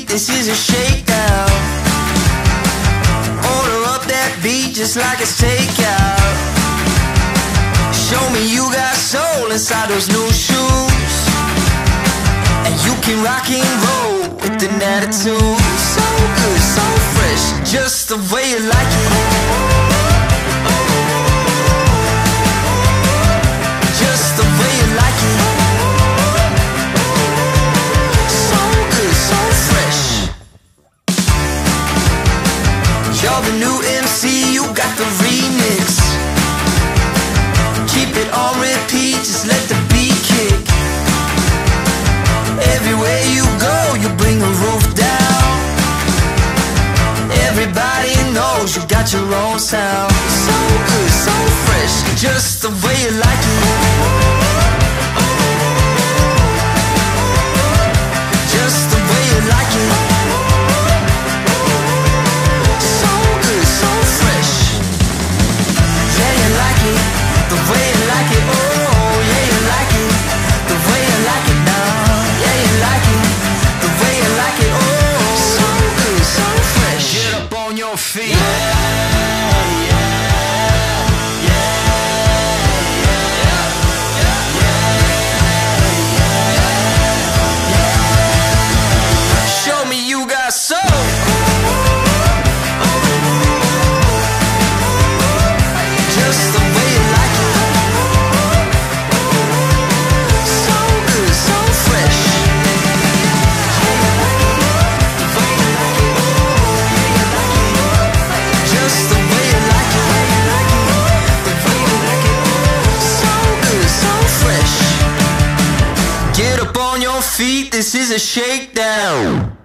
this is a shakedown. Order up that beat just like it's takeout. Show me you got soul inside those new shoes, and you can rock and roll with an attitude. So good, so fresh, just the way you like it. Just the way you like it. So good, so fresh. You're the new MC, you got the remix. Keep it on repeat, just let the beat kick. Everywhere you go, you bring the roof down. Everybody knows you got your own sound. So good, so fresh, just the way you like it. Just the way you like it. So good, so fresh. Yeah, you like it, the way you like it. Oh, yeah, you like it, the way you like it now. Yeah, you like it, the way you like it. Oh, so good, so fresh. Get up on your feet. Show me you got soul. Just the way you like it. So good, so fresh. Just the way you like it. The way you like it. So good, so fresh. Get up on your feet, this is a shakedown.